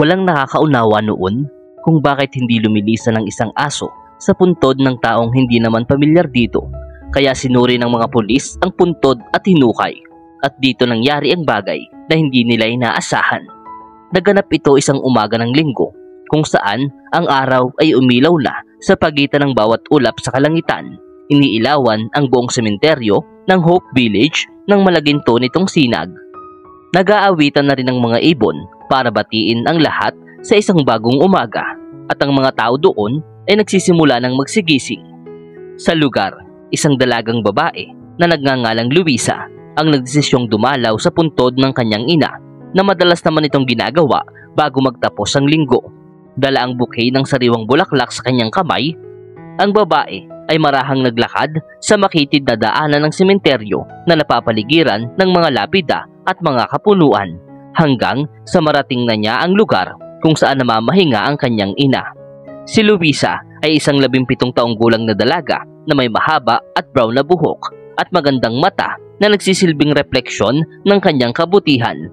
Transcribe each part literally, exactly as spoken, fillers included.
Walang nakakaunawa noon kung bakit hindi lumilisan ng isang aso sa puntod ng taong hindi naman pamilyar dito. Kaya sinuri ng mga pulis ang puntod at hinukay. At dito nangyari ang bagay na hindi nila inaasahan. Naganap ito isang umaga ng linggo kung saan ang araw ay umilaw na sa pagitan ng bawat ulap sa kalangitan. Iniilawan ang buong sementeryo ng Hope Village ng malaginto nitong sinag. Nag-aawitan na rin ang mga ibon para batiin ang lahat sa isang bagong umaga at ang mga tao doon ay nagsisimula ng magsigising. Sa lugar, isang dalagang babae na nagngangalang Luisa ang nagdesisyong dumalaw sa puntod ng kanyang ina na madalas naman itong ginagawa bago magtapos ang linggo. Dala ang bouquet ng sariwang bulaklak sa kanyang kamay, ang babae ay marahang naglakad sa makitid na daanan ng sementeryo na napapaligiran ng mga lapida at mga kapunuan hanggang sa marating na niya ang lugar kung saan namamahinga ang kanyang ina. Si Luisa ay isang labimpitong taong gulang na dalaga na may mahaba at brown na buhok at magandang mata na nagsisilbing refleksyon ng kanyang kabutihan.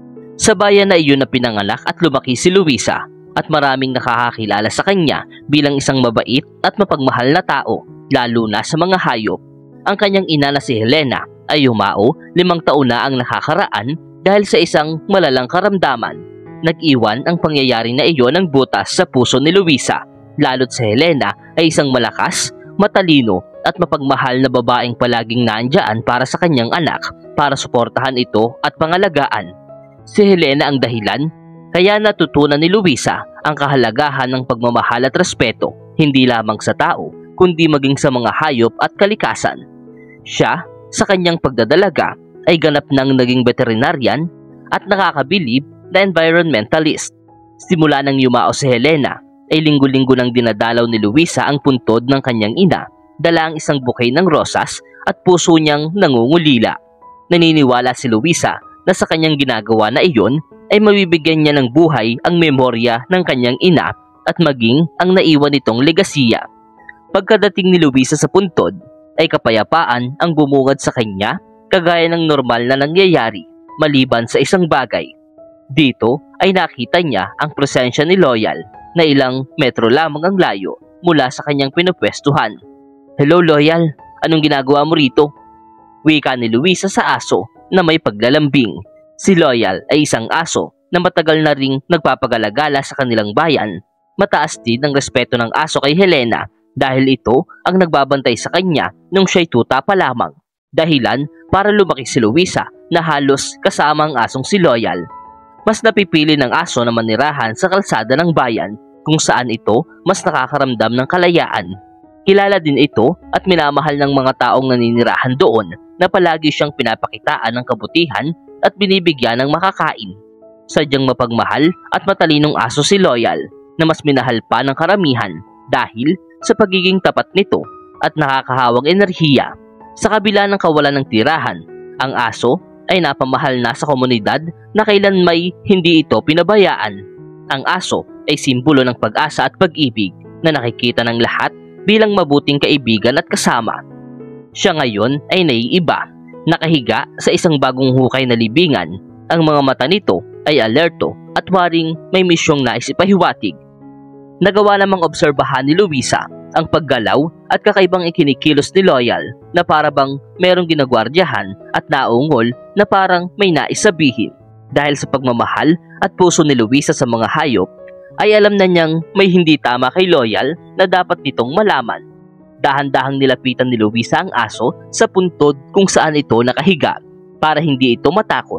Sa bayan na iyon na pinanganak at lumaki si Luisa at maraming nakakakilala sa kanya bilang isang mabait at mapagmahal na tao, lalo na sa mga hayop. Ang kanyang ina na si Helena ay yumao limang taon na ang nakakaraan dahil sa isang malalang karamdaman. Nag-iwan ang pangyayari na iyon ng butas sa puso ni Luisa, lalo't si Helena ay isang malakas, matalino at mapagmahal na babaeng palaging naandyan para sa kanyang anak para suportahan ito at pangalagaan. Si Helena ang dahilan kaya natutunan ni Luisa ang kahalagahan ng pagmamahal at respeto hindi lamang sa tao kundi maging sa mga hayop at kalikasan. Siya, sa kanyang pagdadalaga, ay ganap nang naging veterinarian at nakakabilib na environmentalist. Simula nang yumao si Helena, ay linggo-linggo nang dinadalaw ni Luisa ang puntod ng kanyang ina, dala ang isang bouquet ng rosas at puso niyang nangungulila. Naniniwala si Luisa na sa kanyang ginagawa na iyon ay mabibigyan niya ng buhay ang memorya ng kanyang ina at maging ang naiwan nitong legasiya. Pagkadating ni Luisa sa puntod, ay kapayapaan ang bumungad sa kanya kagaya ng normal na nangyayari maliban sa isang bagay. Dito ay nakita niya ang presensya ni Loyal na ilang metro lamang ang layo mula sa kanyang pinupwestuhan. "Hello Loyal, anong ginagawa mo rito?" Wika ni Luisa sa aso na may paglalambing. Si Loyal ay isang aso na matagal na ring nagpapagalagala sa kanilang bayan. Mataas din ang respeto ng aso kay Helena dahil ito ang nagbabantay sa kanya nung siya'y tuta pa lamang. Dahilan para lumaki si Luisa na halos kasama ang asong si Loyal. Mas napipili ng aso na manirahan sa kalsada ng bayan kung saan ito mas nakakaramdam ng kalayaan. Kilala din ito at minamahal ng mga taong naninirahan doon na palagi siyang pinapakitaan ng kabutihan at binibigyan ng makakain. Sadyang mapagmahal at matalinong aso si Loyal na mas minahal pa ng karamihan dahil sa pagiging tapat nito at nakakahawang enerhiya. Sa kabila ng kawalan ng tirahan, ang aso ay napamahal na sa komunidad na kailan may hindi ito pinabayaan. Ang aso ay simbolo ng pag-asa at pag-ibig na nakikita ng lahat bilang mabuting kaibigan at kasama. Siya ngayon ay naiiba, nakahiga sa isang bagong hukay na libingan. Ang mga mata nito ay alerto at waring may misyong nais ipahiwatig. Nagawa namang obserbahan ni Luisa ang paggalaw at kakaibang ikinikilos ni Loyal na parabang merong ginagwardyahan at naungol na parang may nais sabihin. Dahil sa pagmamahal at puso ni Luisa sa mga hayop, ay alam na niyang may hindi tama kay Loyal na dapat nitong malaman. Dahan-dahang nilapitan ni Luisa ang aso sa puntod kung saan ito nakahiga para hindi ito matakot.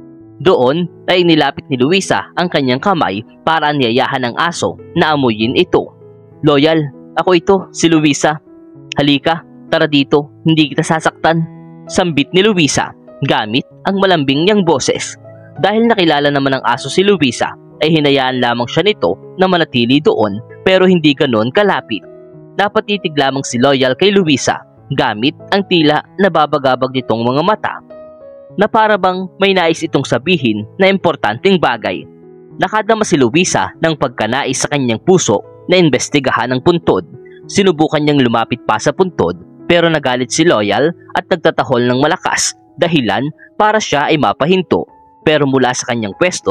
Doon ay nilapit ni Luisa ang kanyang kamay para anyayahan ng aso na amuyin ito. "Loyal, ako ito, si Luisa. Halika, tara dito, hindi kita sasaktan." Sambit ni Luisa gamit ang malambing niyang boses. Dahil nakilala naman ng aso si Luisa, ay hinayaan lamang siya nito na manatili doon pero hindi ganon kalapit. Napatitig lamang si Loyal kay Luisa gamit ang tila nababagabag nitong mga mata na parabang may nais itong sabihin na importanteng bagay. Nakadama si Luisa ng pagkanais sa kanyang puso na imbestigahan ang puntod. Sinubukan niyang lumapit pa sa puntod pero nagalit si Loyal at nagtatahol ng malakas dahilan para siya ay mapahinto. Pero mula sa kanyang pwesto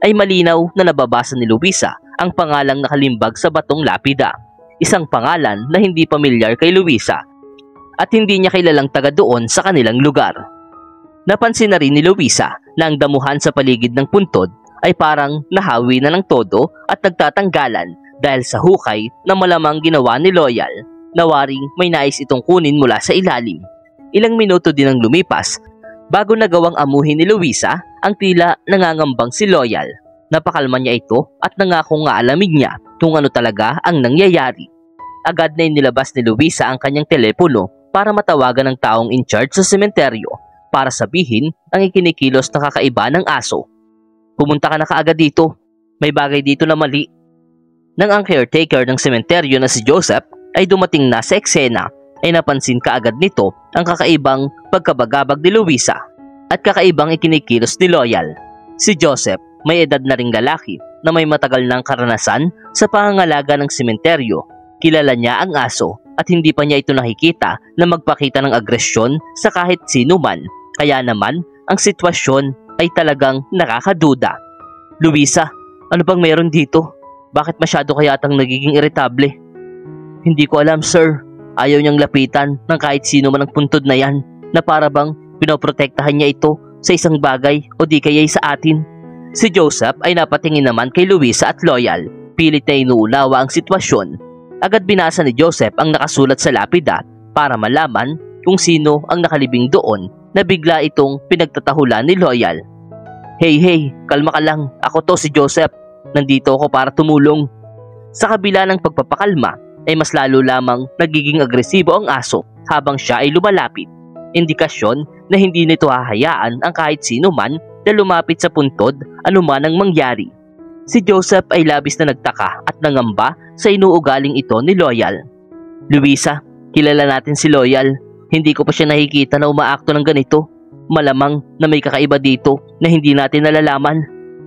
ay malinaw na nababasa ni Luisa ang pangalang nakalimbag sa batong lapida. Isang pangalan na hindi pamilyar kay Luisa at hindi niya kilalang taga doon sa kanilang lugar. Napansin na rin ni Luisa na ang damuhan sa paligid ng puntod ay parang nahawi na ng todo at nagtatanggalan dahil sa hukay na malamang ginawa ni Loyal na waring may nais itong kunin mula sa ilalim. Ilang minuto din ang lumipas bago nagawang amuhin ni Luisa ang tila nangangambang si Loyal. Napakalma niya ito at nangakong nga alamin niya kung ano talaga ang nangyayari. Agad na inilabas ni Luisa ang kanyang telepono para matawagan ng taong in charge sa sementeryo para sabihin ang ikinikilos na kakaiba ng aso. Pumunta ka na kaagad dito. May bagay dito na mali. Nang ang caretaker ng sementeryo na si Joseph ay dumating na sa eksena, ay napansin kaagad nito ang kakaibang pagkabagabag ni Luisa at kakaibang ikinikilos ni Loyal. Si Joseph may edad na ring lalaki na may matagal ng karanasan sa pangangalaga ng sementeryo. Kilala niya ang aso at hindi pa niya ito nakikita na magpakita ng agresyon sa kahit sino man. Kaya naman ang sitwasyon ay talagang nakakaduda. Luisa, ano bang meron dito? Bakit masyado kayatang nagiging iritable? Hindi ko alam, sir. Ayaw niyang lapitan ng kahit sino man ang puntod na yan na para bang pinoprotektahan niya ito sa isang bagay o di kaya'y sa atin. Si Joseph ay napatingin naman kay Luisa at Loyal. Pilit na inuunawa ang sitwasyon. Agad binasa ni Joseph ang nakasulat sa lapida para malaman kung sino ang nakalibing doon na bigla itong pinagtatahulan ni Loyal. Hey hey, kalma ka lang. Ako to si Joseph. Nandito ako para tumulong. Sa kabila ng pagpapakalma ay mas lalo lamang nagiging agresibo ang aso habang siya ay lumalapit. Indikasyon na hindi nito hahayaan ang kahit sino man na lumapit sa puntod anuman ang mangyari. Si Joseph ay labis na nagtaka at nangamba sa inuugaling ito ni Loyal. Luisa, kilala natin si Loyal. Hindi ko pa siya nakikita na umaakto ng ganito. Malamang na may kakaiba dito na hindi natin nalalaman.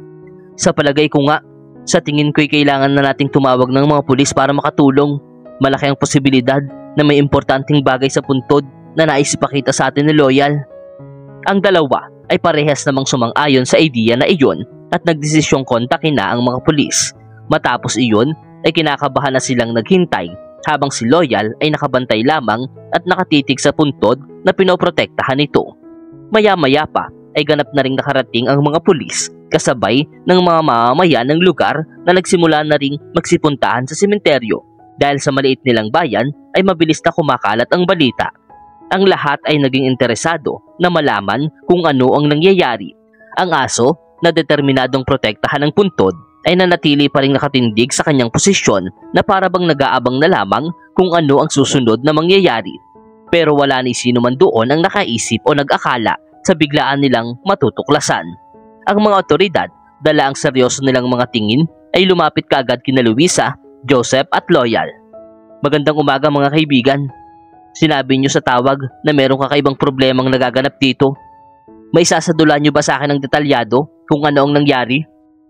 Sa palagay ko nga, sa tingin ko'y kailangan na nating tumawag ng mga pulis para makatulong. Malaki ang posibilidad na may importanteng bagay sa puntod na nais ipakita sa atin ni Loyal. Ang dalawa ay parehas namang sumang-ayon sa idea na iyon at nagdesisyong kontakin na ang mga pulis. Matapos iyon ay kinakabahan na silang naghintay habang si Loyal ay nakabantay lamang at nakatitig sa puntod na pinoprotektahan nito. Maya-maya pa ay ganap na ring nakarating ang mga pulis kasabay ng mga mamamayan ng lugar na nagsimula na ring magsipuntahan sa sementeryo. Dahil sa maliit nilang bayan ay mabilis na kumakalat ang balita. Ang lahat ay naging interesado na malaman kung ano ang nangyayari. Ang aso na determinadong protektahan ng puntod ay nanatili pa rin nakatindig sa kanyang posisyon na para bang nag-aabang na lamang kung ano ang susunod na mangyayari. Pero wala ni sino man doon ang nakaisip o nag-akala sa biglaan nilang matutuklasan. Ang mga otoridad, dala ang seryoso nilang mga tingin, ay lumapit kaagad kina Luisa, Joseph at Loyal. Magandang umaga mga kaibigan. Sinabi niyo sa tawag na merong kakaibang problemang nagaganap dito. May sasadulan niyo ba sa akin ng detalyado kung ano ang nangyari?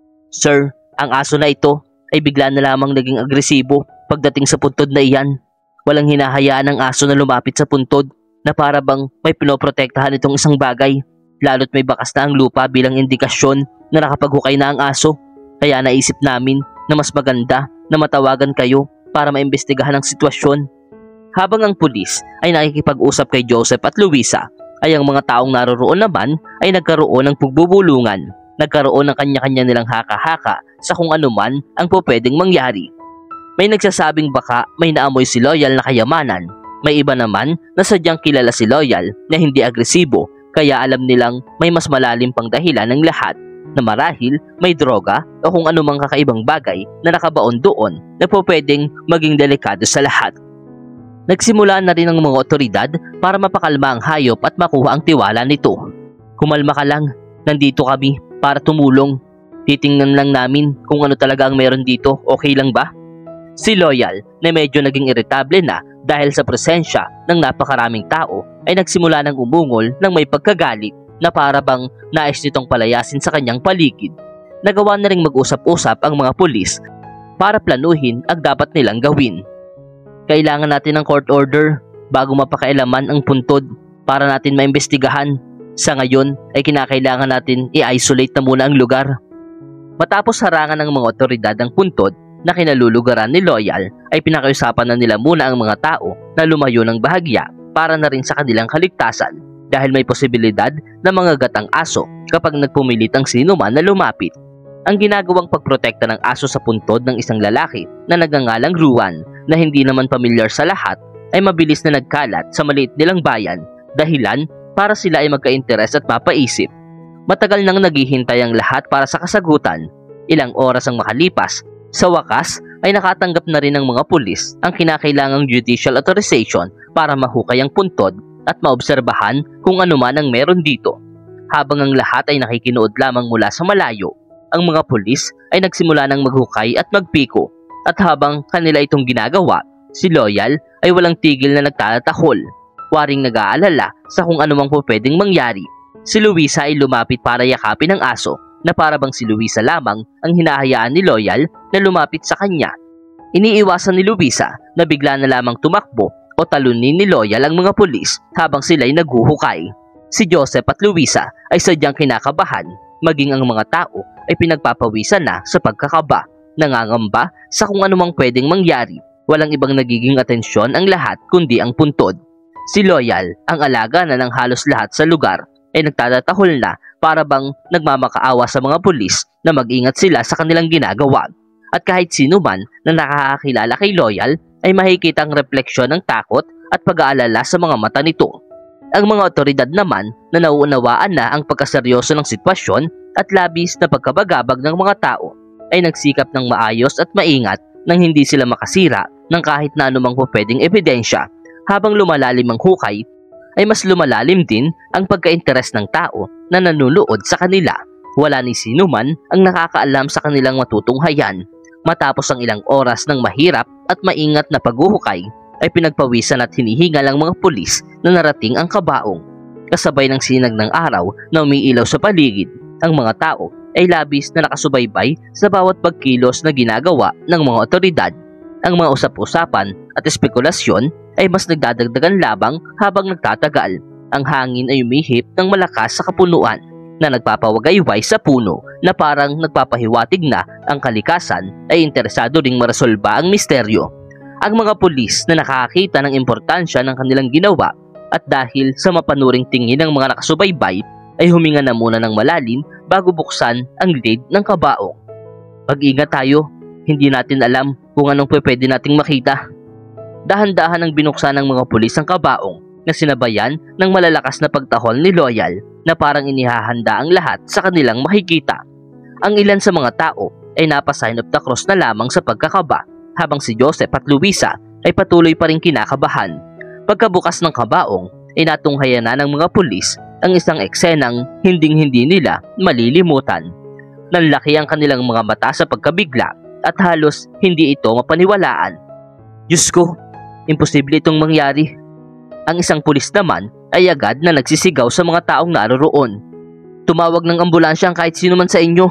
Sir, ang aso na ito ay bigla na lamang naging agresibo pagdating sa puntod na iyan. Walang hinahayaan ng aso na lumapit sa puntod na para bang may pinoprotektahan itong isang bagay. Lalo't may bakas na ang lupa bilang indikasyon na nakapaghukay na ang aso. Kaya naisip namin na mas maganda na matawagan kayo para maimbestigahan ang sitwasyon. Habang ang pulis ay nakikipag-usap kay Joseph at Luisa, ay ang mga taong naroroon naman ay nagkaroon ng pagbubulungan. Nagkaroon ng kanya-kanya nilang haka-haka sa kung ano man ang pwedeng mangyari. May nagsasabing baka may naamoy si Loyal na kayamanan. May iba naman na sadyang kilala si Loyal na hindi agresibo, kaya alam nilang may mas malalim pang dahilan ng lahat na marahil may droga o kung anumang kakaibang bagay na nakabaon doon na pwedeng maging delikado sa lahat. Nagsimula na rin ang mga otoridad para mapakalma ang hayop at makuha ang tiwala nito. Kumalma ka lang, nandito kami para tumulong. Titingnan lang namin kung ano talaga ang meron dito, okay lang ba? Si Loyal na medyo naging iritable na dahil sa presensya ng napakaraming tao ay nagsimula ng umungol ng may pagkagalit na para bang nais nitong palayasin sa kanyang paligid. Nagawa na ring mag-usap-usap ang mga pulis para planuhin ang dapat nilang gawin. Kailangan natin ng court order bago mapakailaman ang puntod para natin maimbestigahan. Sa ngayon ay kinakailangan natin i-isolate na muna ang lugar. Matapos harangan ng mga otoridad ang puntod na kinalulugaran ni Loyal, ay pinakiusapan na nila muna ang mga tao na lumayo ng bahagya para na rin sa kanilang kaligtasan dahil may posibilidad na mga gatang aso kapag nagpumilit ang sino man na lumapit. Ang ginagawang pagprotekta ng aso sa puntod ng isang lalaki na nagngangalang Ruan na hindi naman pamilyar sa lahat ay mabilis na nagkalat sa maliit nilang bayan, dahilan para sila ay magka-interes at mapaisip. Matagal nang naghihintay ang lahat para sa kasagutan. Ilang oras ang makalipas, sa wakas ay nakatanggap na rin ng mga pulis ang kinakailangang judicial authorization para mahukay ang puntod at maobserbahan kung ano man ang meron dito. Habang ang lahat ay nakikinood lamang mula sa malayo, ang mga pulis ay nagsimula ng maghukay at magpiko, at habang kanila itong ginagawa, si Loyal ay walang tigil na nagtatatahol, waring nag-aalala sa kung ano mang po pwedeng mangyari. Si Luisa ay lumapit para yakapin ang aso na para bang si Luisa lamang ang hinahayaan ni Loyal na lumapit sa kanya. Iniiwasan ni Luisa na bigla na lamang tumakbo o talunin ni Loyal ang mga pulis habang sila'y naghuhukay. Si Joseph at Luisa ay sadyang kinakabahan, maging ang mga tao ay pinagpapawisan na sa pagkakaba, nangangamba sa kung anumang pwedeng mangyari. Walang ibang nagiging atensyon ang lahat kundi ang puntod. Si Loyal, ang alaga na ng halos lahat sa lugar, ay nagtatatahol na para bang nagmamakaawa sa mga pulis na mag-ingat sila sa kanilang ginagawa. At kahit sino man na nakakakilala kay Loyal ay makikita ang refleksyon ng takot at pag-aalala sa mga mata nito. Ang mga otoridad naman na nauunawaan na ang pagkaseryoso ng sitwasyon at labis na pagkabagabag ng mga tao ay nagsikap ng maayos at maingat nang hindi sila makasira ng kahit na anumang pwedeng ebidensya. Habang lumalalim ang hukay, ay mas lumalalim din ang pagka-interes ng tao na nanunood sa kanila. Wala ni sino man ang nakakaalam sa kanilang matutunghayan. Matapos ang ilang oras ng mahirap at maingat na paghuhukay, ay pinagpawisan at hinihingal ang mga pulis na narating ang kabaong. Kasabay ng sinag ng araw na umiilaw sa paligid, ang mga tao ay labis na nakasubaybay sa bawat pagkilos na ginagawa ng mga otoridad. Ang mga usap-usapan at espekulasyon ay mas nagdadagdagan labang habang nagtatagal. Ang hangin ay umihip ng malakas sa kapunuan na nagpapawagayway sa puno na parang nagpapahiwatig na ang kalikasan ay interesado ring maresolba ang misteryo. Ang mga pulis na nakakita ng importansya ng kanilang ginawa at dahil sa mapanuring tingin ng mga nakasubaybay ay huminga na muna ng malalim bago buksan ang lid ng kabaong. Mag-ingat tayo, hindi natin alam kung anong pwede nating makita. Dahan-dahan ang binuksan ng mga pulis ang kabaong na sinabayan ng malalakas na pagtahol ni Loyal na parang inihahanda ang lahat sa kanilang makikita. Ang ilan sa mga tao ay napa-sign of the cross na lamang sa pagkakaba, habang si Joseph at Luisa ay patuloy pa rin kinakabahan. Pagkabukas ng kabaong ay natunghayan na ng mga pulis ang isang eksenang hinding-hindi nila malilimutan. Nanlaki ang kanilang mga mata sa pagkabigla at halos hindi ito mapaniwalaan. Diyos ko, imposible itong mangyari. Ang isang pulis naman ay agad na nagsisigaw sa mga taong naroroon. Tumawag ng ambulansya ang kahit sino man sa inyo.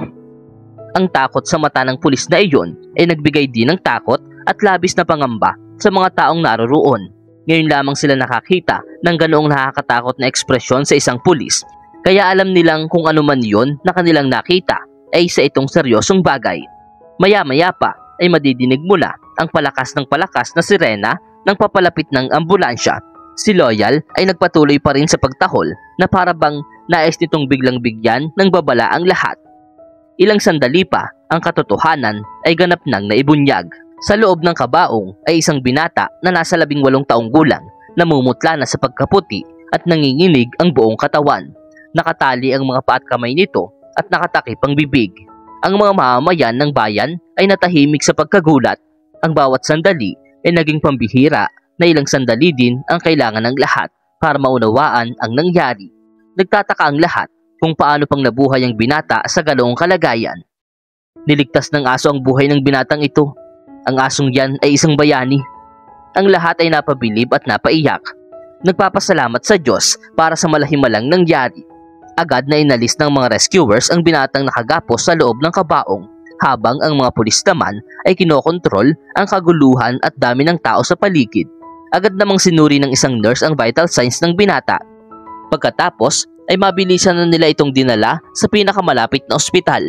Ang takot sa mata ng pulis na iyon ay nagbigay din ng takot at labis na pangamba sa mga taong naroroon. Ngayon lamang sila nakakita ng ganoong nakakatakot na ekspresyon sa isang pulis, kaya alam nilang kung ano man yon na kanilang nakita ay sa itong seryosong bagay. Maya-maya pa ay madidinig mula ang palakas ng palakas na sirena ng papalapit ng ambulansya. Si Loyal ay nagpatuloy pa rin sa pagtahol na para bang nais nitong biglang bigyan ng babala ang lahat. Ilang sandali pa, ang katotohanan ay ganap nang naibunyag. Sa loob ng kabaong ay isang binata na nasa labing walong taong gulang, namumutla na sa pagkaputi at nanginginig ang buong katawan. Nakatali ang mga paa at kamay nito at nakatakip ang bibig. Ang mga mamamayan ng bayan ay natahimik sa pagkagulat. Ang bawat sandali ay naging pambihira na ilang sandali din ang kailangan ng lahat para maunawaan ang nangyari. Nagtataka ang lahat kung paano pang nabuhay ang binata sa ganoong kalagayan. Niligtas ng aso ang buhay ng binatang ito. Ang asong yan ay isang bayani. Ang lahat ay napabilib at napaiyak. Nagpapasalamat sa Diyos para sa malahimalang nangyari. Agad na inalis ng mga rescuers ang binatang nakagapos sa loob ng kabaong, habang ang mga pulis naman ay kinokontrol ang kaguluhan at dami ng tao sa paligid. Agad namang sinuri ng isang nurse ang vital signs ng binata. Pagkatapos ay mabilisan na nila itong dinala sa pinakamalapit na ospital.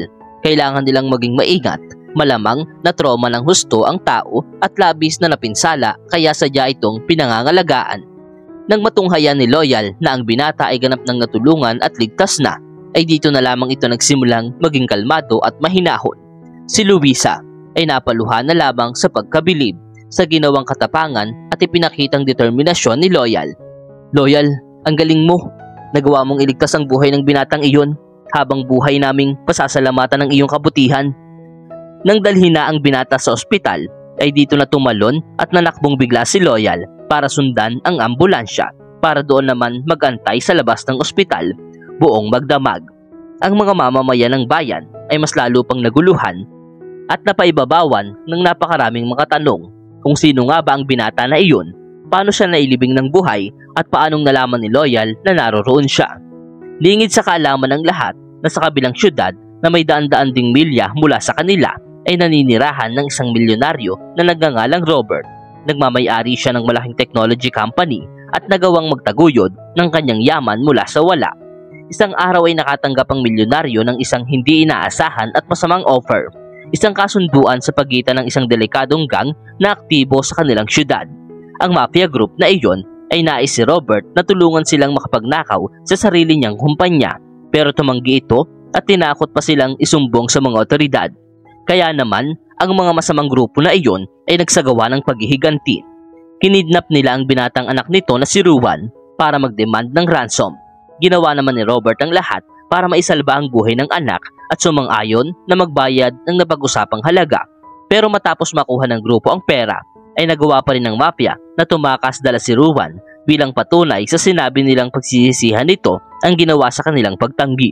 kailangan nilang maging maingat. Malamang na trauma ng husto ang tao at labis na napinsala kaya sadya itong pinangangalagaan. Nang matunghayan ni Loyal na ang binata ay ganap ng natulungan at ligtas na, ay dito na lamang ito nagsimulang maging kalmado at mahinahon. Si Luisa ay napaluhan na lamang sa pagkabilib sa ginawang katapangan at ipinakitang determinasyon ni Loyal. Loyal, ang galing mo. Nagawa mong iligtas ang buhay ng binatang iyon habang buhay naming pasasalamatan ng iyong kabutihan. Nang dalhin na ang binata sa ospital, ay dito na tumalon at nanakbong bigla si Loyal para sundan ang ambulansya para doon naman magantay sa labas ng ospital, buong magdamag. Ang mga mamamayan ng bayan ay mas lalo pang naguluhan at napaibabawan ng napakaraming mga tanong kung sino nga ba ang binata na iyon, paano siya nailibing ng buhay at paanong nalaman ni Loyal na naroroon siya. Lingid sa kaalaman ng lahat na sa kabilang syudad na may daan-daan ding milya mula sa kanila ay naninirahan ng isang milyonaryo na nagngangalang Robert. Nagmamay-ari siya ng malaking technology company at nagawang magtaguyod ng kanyang yaman mula sa wala. Isang araw ay nakatanggap ang milyonaryo ng isang hindi inaasahan at masamang offer. Isang kasunduan sa pagitan ng isang delikadong gang na aktibo sa kanilang syudad. Ang mafia group na iyon ay nais si Robert na tulungan silang makapagnakaw sa sarili niyang kumpanya, pero tumanggi ito at tinakot pa silang isumbong sa mga otoridad. Kaya naman, ang mga masamang grupo na iyon ay nagsagawa ng paghihiganti. Kinidnap nila ang binatang anak nito na si Ruan para magdemand ng ransom. Ginawa naman ni Robert ang lahat para maisalba ang buhay ng anak at sumang-ayon na magbayad ng napag-usapang halaga. Pero matapos makuha ng grupo ang pera, ay nagawa pa rin ng mafia na tumakas dala si Ruan bilang patunay sa sinabi nilang pagsisisihan nito ang ginawa sa kanilang pagtanggi.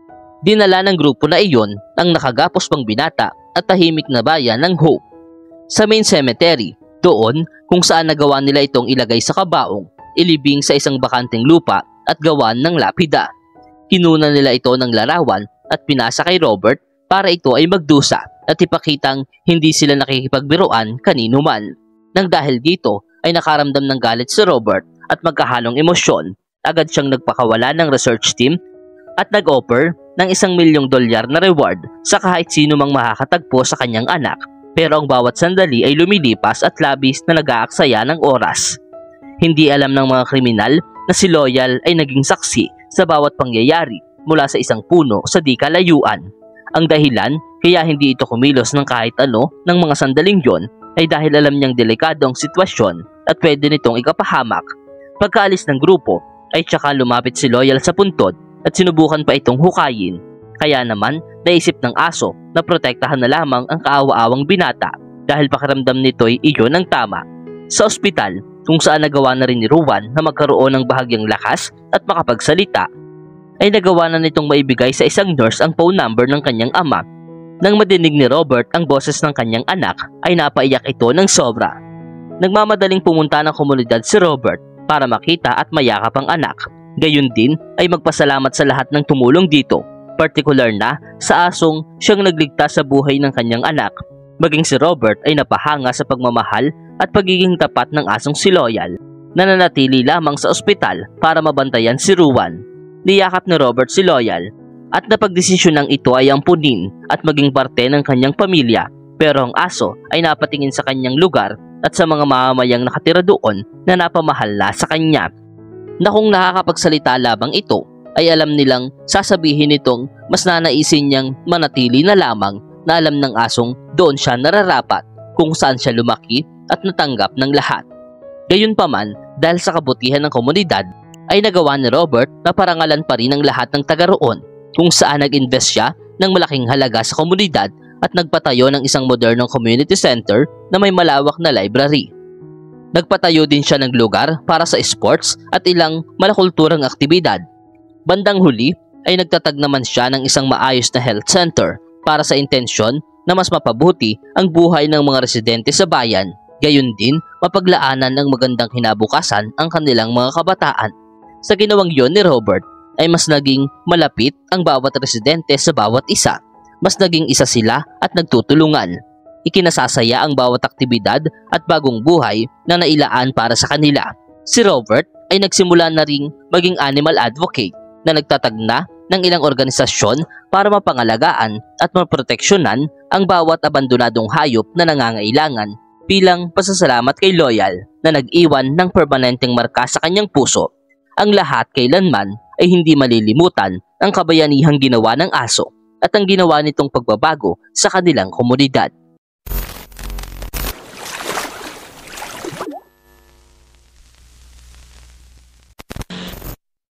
Dinala ng grupo na iyon ang nakagapos pang binata at tahimik na bayan ng Hope. Sa main cemetery, doon kung saan nagawa nila itong ilagay sa kabaong, ilibing sa isang bakanteng lupa at gawan ng lapida. Kinuna nila ito ng larawan at pinasa kay Robert para ito ay magdusa at ipakitang hindi sila nakikipagbiruan kanino man. Nang dahil dito ay nakaramdam ng galit si Robert at magkahalong emosyon, agad siyang nagpakawala ng research team at nag-offer ng isang milyong dolyar na reward sa kahit sino mang makakatagpo sa kanyang anak. Pero ang bawat sandali ay lumilipas at labis na nag-aaksaya ng oras. Hindi alam ng mga kriminal na si Loyal ay naging saksi sa bawat pangyayari mula sa isang puno sa di kalayuan. Ang dahilan kaya hindi ito kumilos ng kahit ano ng mga sandaling yon ay dahil alam niyang delikadong sitwasyon at pwede nitong ikapahamak. Pagkaalis ng grupo ay tsaka lumapit si Loyal sa puntod at sinubukan pa itong hukayin. Kaya naman naisip ng aso na protektahan na lamang ang kaawa-awang binata dahil pakiramdam nito'y iyon ang tama. Sa ospital kung saan nagawa na rin ni Ruan na magkaroon ng bahagyang lakas at makapagsalita, ay nagawa na nitong maibigay sa isang nurse ang phone number ng kanyang ama. Nang madinig ni Robert ang boses ng kanyang anak ay napaiyak ito ng sobra. Nagmamadaling pumunta ng komunidad si Robert para makita at mayakap ang anak. Gayun din ay magpasalamat sa lahat ng tumulong dito, partikular na sa asong siyang nagligtas sa buhay ng kanyang anak. Maging si Robert ay napahanga sa pagmamahal at pagiging tapat ng asong si Loyal, na nanatili lamang sa ospital para mabantayan si Ruan. Niyakap ni Robert si Loyal at napagdesisyon ng ito ay ampunin at maging parte ng kanyang pamilya, pero ang aso ay napatingin sa kanyang lugar at sa mga mamamayang nakatira doon na napamahal na sa kanya. Na kung nakakapagsalita lamang ito, ay alam nilang sasabihin nitong mas nanaisin niyang manatili na lamang na alam ng asong doon siya nararapat kung saan siya lumaki at natanggap ng lahat. Gayunpaman, dahil sa kabutihan ng komunidad, ay nagawa ni Robert na parangalan pa rin ang lahat ng taga roon, kung saan nag-invest siya ng malaking halaga sa komunidad at nagpatayo ng isang modernong community center na may malawak na library. Nagpatayo din siya ng lugar para sa sports at ilang malakulturang aktibidad. Bandang huli ay nagtatag naman siya ng isang maayos na health center para sa intensyon na mas mapabuti ang buhay ng mga residente sa bayan. Gayon din, mapaglaanan ng magandang kinabukasan ang kanilang mga kabataan. Sa ginawang yon ni Robert ay mas naging malapit ang bawat residente sa bawat isa. Mas naging isa sila at nagtutulungan. Ikinasasaya ang bawat aktibidad at bagong buhay na nailaan para sa kanila. Si Robert ay nagsimula na ring maging animal advocate na nagtatag na ng ilang organisasyon para mapangalagaan at maproteksyonan ang bawat abandonadong hayop na nangangailangan bilang pasasalamat kay Loyal na nag-iwan ng permanenteng marka sa kanyang puso. Ang lahat kailanman ay hindi malilimutan ang kabayanihang ginawa ng aso at ang ginawa nitong pagbabago sa kanilang komunidad.